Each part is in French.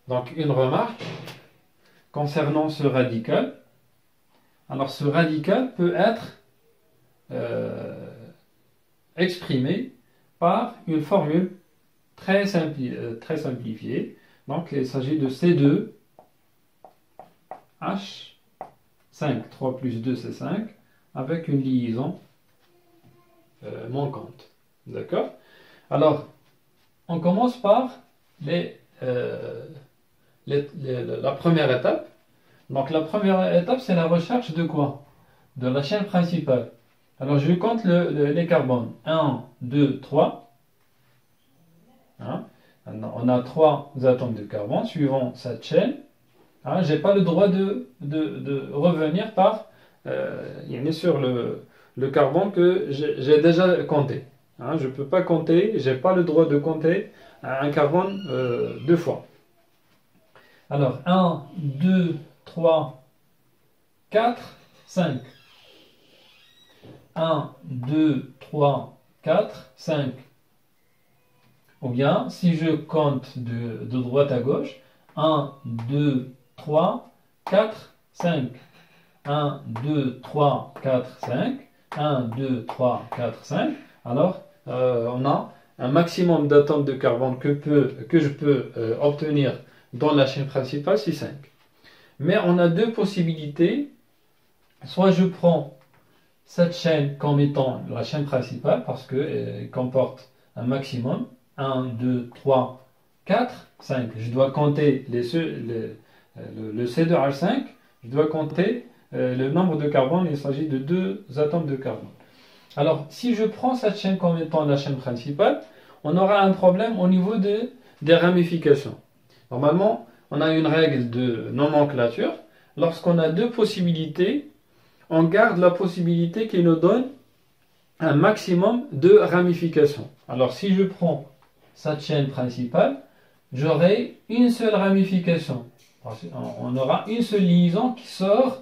Donc une remarque concernant ce radical. Alors ce radical peut être exprimé par une formule très simplifiée. Donc il s'agit de C2H5. 3 plus 2 c'est 5 avec une liaison manquante. D'accord? Alors, on commence par la première étape. Donc la première étape, c'est la recherche de quoi? De la chaîne principale. Alors je compte les carbones. 1, 2, 3. Hein? On a 3 atomes de carbone suivant cette chaîne. Hein? Je n'ai pas le droit de revenir par sur le carbone que j'ai déjà compté. Hein? Je ne peux pas compter, je n'ai pas le droit de compter un carbone deux fois. Alors 1, 2, 3, 4, 5. 1, 2, 3, 4, 5. Ou bien, si je compte de droite à gauche, 1, 2, 3, 4, 5. 1, 2, 3, 4, 5. 1, 2, 3, 4, 5. Alors, on a un maximum d'atomes de carbone que je peux obtenir dans la chaîne principale, c'est 5. Mais on a deux possibilités. Soit je prends cette chaîne comme étant la chaîne principale, parce qu'elle comporte un maximum. 1, 2, 3, 4, 5. Je dois compter le C2H5. Je dois compter le nombre de carbone. Il s'agit de 2 atomes de carbone. Alors, si je prends cette chaîne comme étant la chaîne principale, on aura un problème au niveau des ramifications. Normalement, on a une règle de nomenclature. Lorsqu'on a deux possibilités, on garde la possibilité qui nous donne un maximum de ramifications. Alors, si je prends cette chaîne principale, j'aurai une seule ramification. On aura une seule liaison qui sort,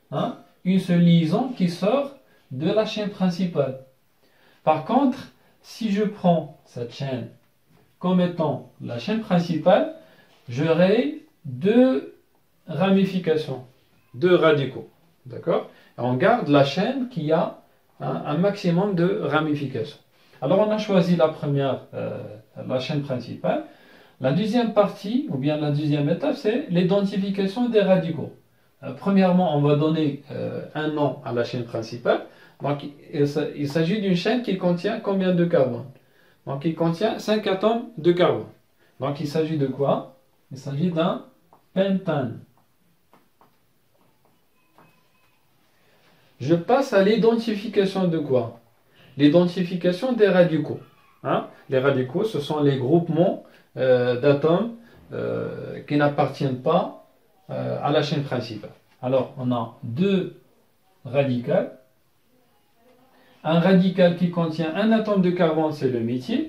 de la chaîne principale. Par contre, si je prends cette chaîne comme étant la chaîne principale, j'aurai deux ramifications, deux radicaux. D'accord? On garde la chaîne qui a un maximum de ramifications. Alors on a choisi la première, la chaîne principale. La deuxième partie, ou bien la deuxième étape, c'est l'identification des radicaux. Premièrement, on va donner un nom à la chaîne principale. Donc il s'agit d'une chaîne qui contient combien de carbone? Donc il contient 5 atomes de carbone. Donc il s'agit de quoi? Il s'agit d'un pentane. Je passe à l'identification de quoi? L'identification des radicaux. Hein? Les radicaux, ce sont les groupements d'atomes qui n'appartiennent pas à la chaîne principale. Alors, on a deux radicaux. Un radical qui contient un atome de carbone, c'est le méthyle.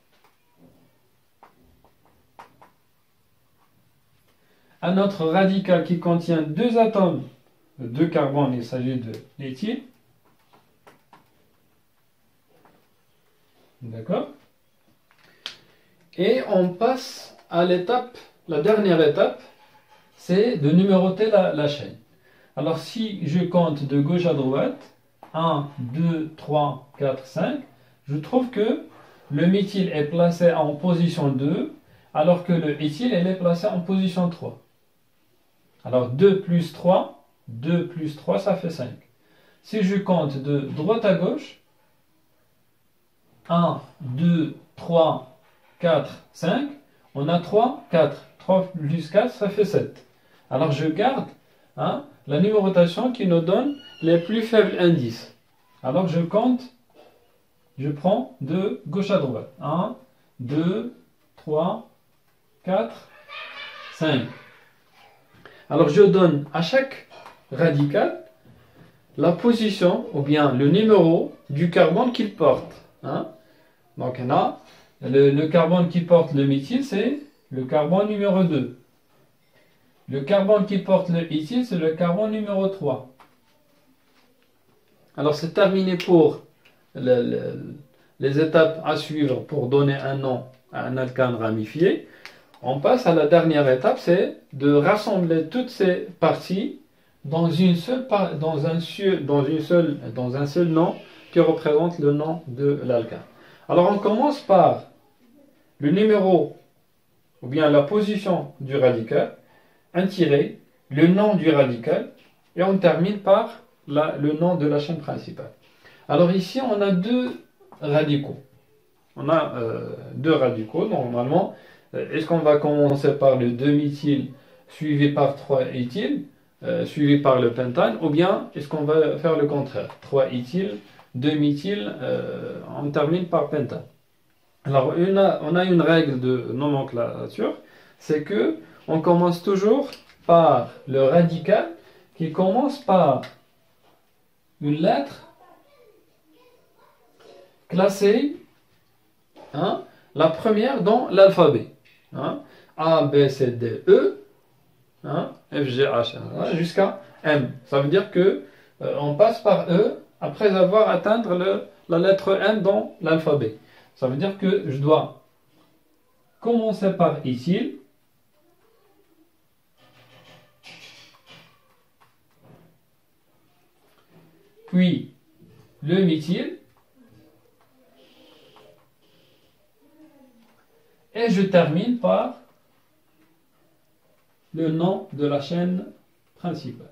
Un autre radical qui contient deux atomes de carbone, il s'agit de l'éthyle. D'accord? Et on passe à la dernière étape, c'est de numéroter la chaîne. Alors si je compte de gauche à droite, 1, 2, 3, 4, 5, je trouve que le méthyle est placé en position 2, alors que le éthyle est placé en position 3. Alors 2 plus 3, ça fait 5. Si je compte de droite à gauche, 1, 2, 3, 4, 5, on a 3, 4. 3 plus 4, ça fait 7. Alors je garde la numérotation qui nous donne les plus faibles indices. Alors je compte, je prends de gauche à droite. 1, 2, 3, 4, 5. Alors je donne à chaque radical la position ou bien le numéro du carbone qu'il porte. Donc on a le carbone qui porte le méthyle, c'est le carbone numéro 2. Le carbone qui porte le éthyle, c'est le carbone numéro 3. Alors c'est terminé pour les étapes à suivre pour donner un nom à un alcane ramifié. on passe à la dernière étape, c'est de rassembler toutes ces parties dans une seule, dans un seul nom qui représente le nom de l'alkane. Alors on commence par le numéro ou bien la position du radical, un tiret, le nom du radical, et on termine par le nom de la chaîne principale. Alors ici, on a deux radicaux. On a deux radicaux, normalement. Est-ce qu'on va commencer par le 2-méthyle suivi par 3-éthyle, suivi par le pentane, ou bien est-ce qu'on va faire le contraire? 3-éthyle, 2-méthyle, on termine par pentane. Alors, on a une règle de nomenclature, c'est que on commence toujours par le radical qui commence par une lettre classée, hein, la première dans l'alphabet. Hein, A, B, C, D, E, hein, F, G, H, hein, jusqu'à M. Ça veut dire que on passe par E après avoir atteint la lettre M dans l'alphabet. Ça veut dire que je dois commencer par éthyle, puis le méthyle, et je termine par le nom de la chaîne principale.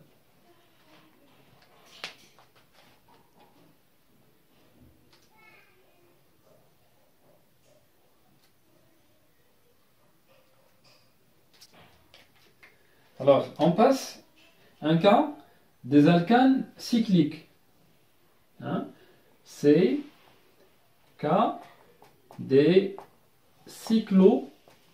Alors, on passe un cas des alcanes cycliques. Hein? C'est cas des cycloalcanes.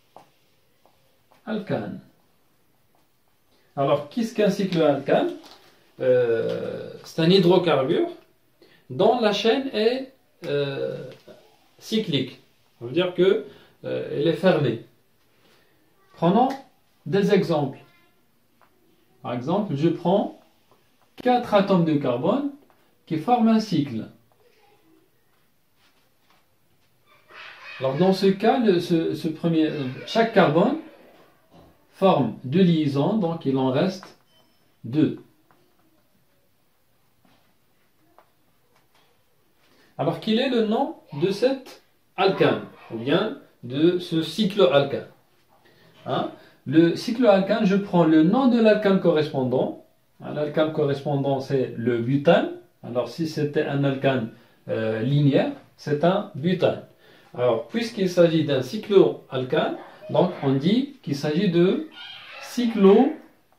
Alors, qu'est-ce qu'un cycloalcane? C'est un hydrocarbure dont la chaîne est cyclique. Ça veut dire qu'elle est fermée. Prenons des exemples. Par exemple, je prends 4 atomes de carbone qui forment un cycle. Alors dans ce cas, chaque carbone forme 2 liaisons, donc il en reste 2. Alors quel est le nom de cet alcane, ou bien de ce cycloalcane? Hein? Le cycloalcane, je prends le nom de l'alcane correspondant. L'alcane correspondant, c'est le butane. Alors, si c'était un alcane linéaire, c'est un butane. Alors, puisqu'il s'agit d'un cycloalcane, donc on dit qu'il s'agit de cyclobutane.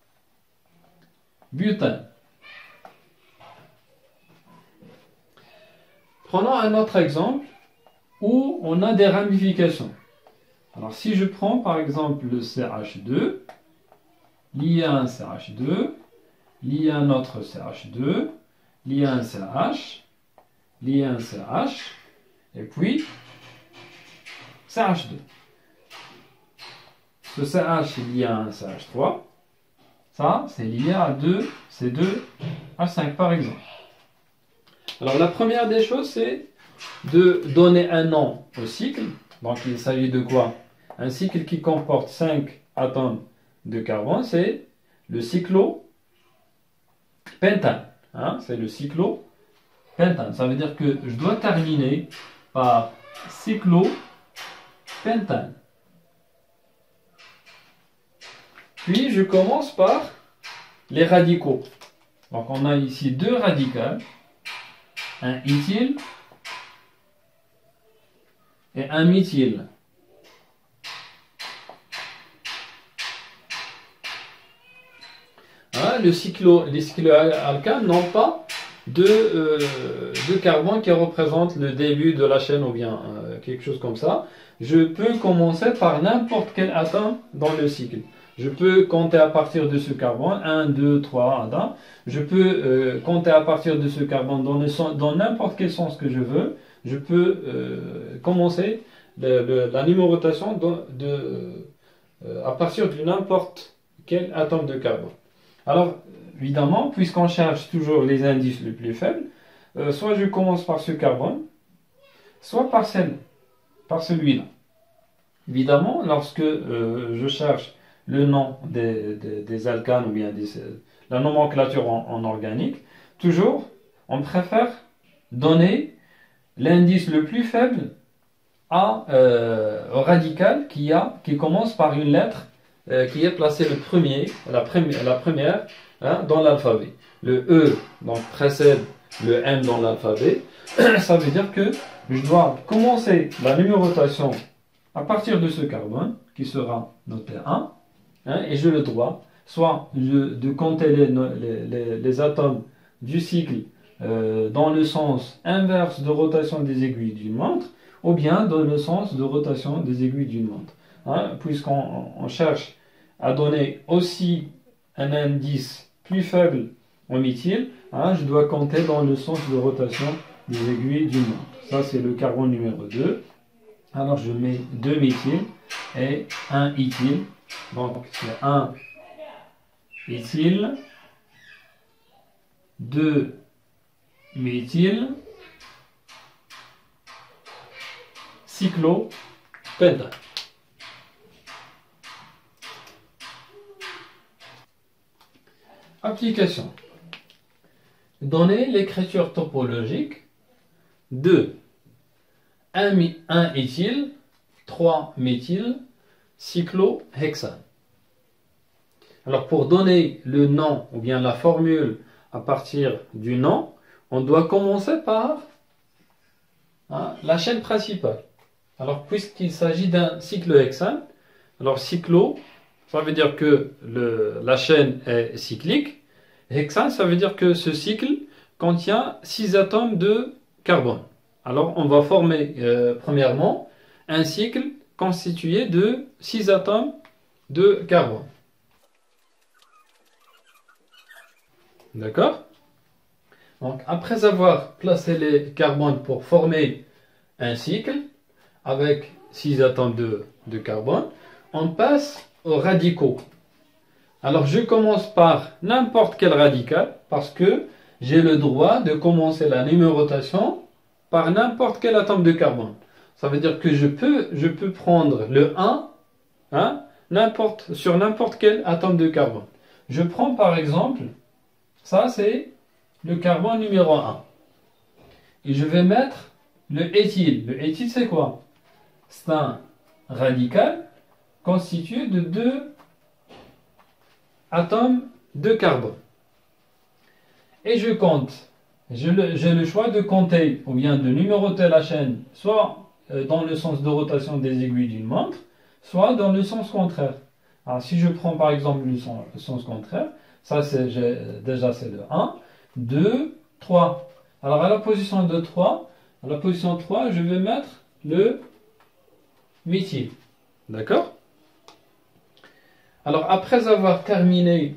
Prenons un autre exemple où on a des ramifications. Alors, si je prends par exemple le CH2, lié à un CH2, lié à un autre CH2, lié à un CH, lié à un CH, et puis CH2. Ce CH est lié à un CH3, ça c'est lié à 2 C2H5 par exemple. Alors, la première des choses, c'est de donner un nom au cycle. Donc, il s'agit de quoi? Un cycle qui comporte 5 atomes de carbone, c'est le cyclopentane. Hein? C'est le cyclopentane. Ça veut dire que je dois terminer par cyclopentane. Puis, je commence par les radicaux. Donc, on a ici 2 radicales, un éthyle et un méthyle. Hein, les cycloalcanes n'ont pas de carbone qui représente le début de la chaîne ou bien quelque chose comme ça. Je peux commencer par n'importe quel atome dans le cycle. Je peux compter à partir de ce carbone, 1, 2, 3, 1. Je peux compter à partir de ce carbone dans n'importe quel sens que je veux. Je peux commencer la numérotation à partir de n'importe quel atome de carbone. Alors, évidemment, puisqu'on cherche toujours les indices les plus faibles, soit je commence par ce carbone, soit par celui-là. Évidemment, lorsque je cherche le nom des alcanes ou bien la nomenclature en organique, toujours, on préfère donner l'indice le plus faible au radical qui commence par une lettre qui est placée la première hein, dans l'alphabet. Le E donc, précède le M dans l'alphabet. Ça veut dire que je dois commencer la numérotation à partir de ce carbone qui sera noté 1 hein, et je le dois soit de compter les atomes du cycle dans le sens inverse de rotation des aiguilles d'une montre ou bien dans le sens de rotation des aiguilles d'une montre. Hein, puisqu'on cherche à donner aussi un indice plus faible au méthyle, hein, je dois compter dans le sens de rotation des aiguilles d'une montre. Ça, c'est le carbone numéro 2. Alors, je mets 2 méthyle et 1 éthyle. Donc, c'est 1 éthyle, 2 méthyle, cyclopentane. Application. Donner l'écriture topologique de 1 éthyle, 3 méthyle, cyclohexane. Alors pour donner le nom ou bien la formule à partir du nom, on doit commencer par hein, la chaîne principale. Alors puisqu'il s'agit d'un cyclohexane, alors cyclo, ça veut dire que la chaîne est cyclique. Hexane, ça veut dire que ce cycle contient 6 atomes de carbone. Alors on va former premièrement un cycle constitué de 6 atomes de carbone. D'accord? Donc après avoir placé les carbones pour former un cycle avec 6 atomes de carbone, on passe aux radicaux. Alors je commence par n'importe quel radical parce que j'ai le droit de commencer la numérotation par n'importe quel atome de carbone. Ça veut dire que je peux prendre le 1 hein, sur n'importe quel atome de carbone. Je prends par exemple, ça c'est le carbone numéro 1. Et je vais mettre le éthyle. Le éthyle c'est quoi? C'est un radical constitué de 2 atomes de carbone. Et je compte. J'ai le choix de compter ou bien de numéroter la chaîne, soit dans le sens de rotation des aiguilles d'une montre, soit dans le sens contraire. Alors si je prends par exemple le sens contraire, ça c'est déjà c'est le 1, 2, 3. Alors à la position de 3, à la position 3, je vais mettre le méthyle. D'accord? Alors après avoir terminé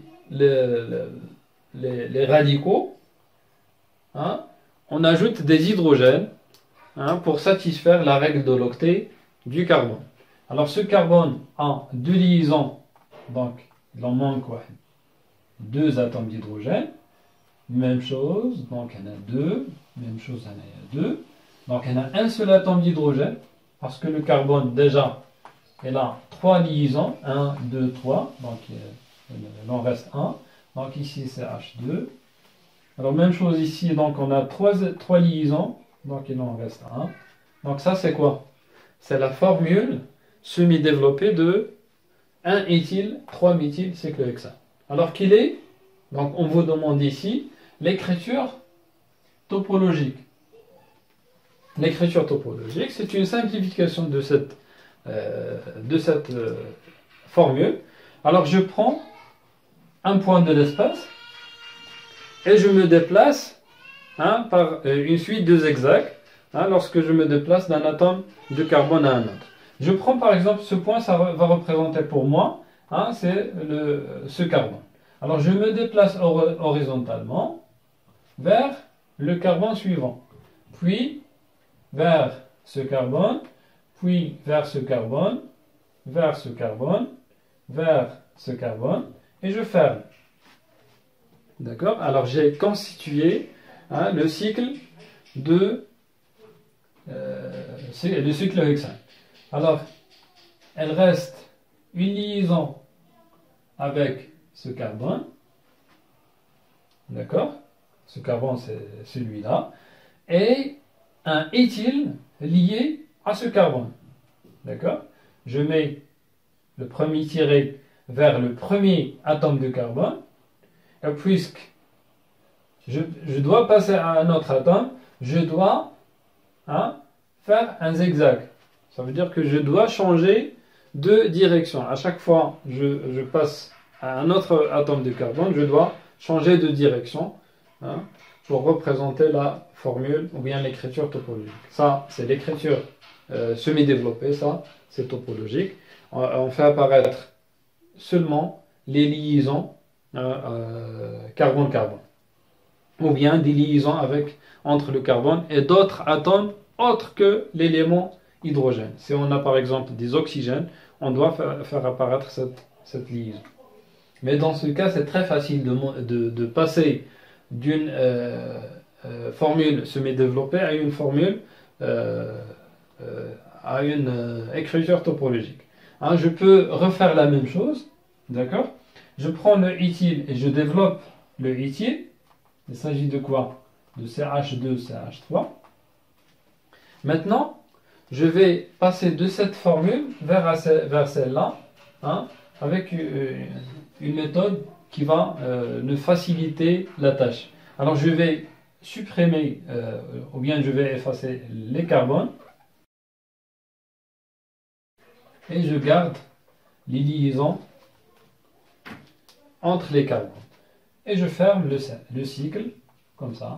les radicaux, hein, on ajoute des hydrogènes hein, pour satisfaire la règle de l'octet du carbone. Alors ce carbone a 2 liaisons, donc il en manque quoi, 2 atomes d'hydrogène. Même chose, donc il y en a 2, même chose, il y en a 2. Donc il y en a un seul atome d'hydrogène, parce que le carbone déjà, il a 3 liaisons, 1, 2, 3, donc il en reste 1. Donc ici c'est H2. Alors même chose ici, donc on a 3 liaisons, donc il en reste 1. Donc ça c'est quoi? C'est la formule semi-développée de 1 éthyle, 3 méthyle cyclohexane. Alors qu'il est, donc on vous demande ici, l'écriture topologique. L'écriture topologique, c'est une simplification de cette formule. Alors je prends un point de l'espace et je me déplace hein, par une suite de zigzags hein, lorsque je me déplace d'un atome de carbone à un autre. Je prends par exemple ce point, ça va représenter pour moi, hein, c'est ce carbone. Alors je me déplace horizontalement vers le carbone suivant, puis vers ce carbone, puis vers ce carbone, vers ce carbone, vers ce carbone, et je ferme. D'accord? Alors j'ai constitué hein, le cycle de cyclohexane. Alors, elle reste une liaison avec ce carbone. D'accord? Ce carbone, c'est celui-là. Et un éthyle lié à ce carbone. D'accord? Je mets le premier tiré vers le premier atome de carbone. Et puisque je dois passer à un autre atome, je dois faire un zigzag. Ça veut dire que je dois changer de direction. À chaque fois que je passe à un autre atome de carbone, je dois changer de direction pour représenter la formule ou bien l'écriture topologique. Ça, c'est l'écriture semi-développée, ça, c'est topologique. On fait apparaître seulement les liaisons carbone-carbone. Ou bien des liaisons entre le carbone et d'autres atomes autres que l'élément hydrogène. Si on a par exemple des oxygènes, on doit faire apparaître cette liaison. Mais dans ce cas, c'est très facile de passer d'une formule semi-développée à une formule, à une écriture topologique. Je peux refaire la même chose, d'accord? Je prends le éthyle et je développe le éthyle. Il s'agit de quoi? De CH2, CH3. Maintenant, je vais passer de cette formule vers celle-là, avec une méthode qui va nous faciliter la tâche. Alors, je vais supprimer, ou bien je vais effacer les carbones, et je garde les liaisons entre les carbones. Et je ferme le cycle, comme ça.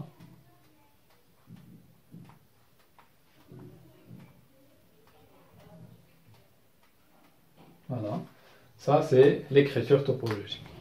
Voilà. Ça, c'est l'écriture topologique.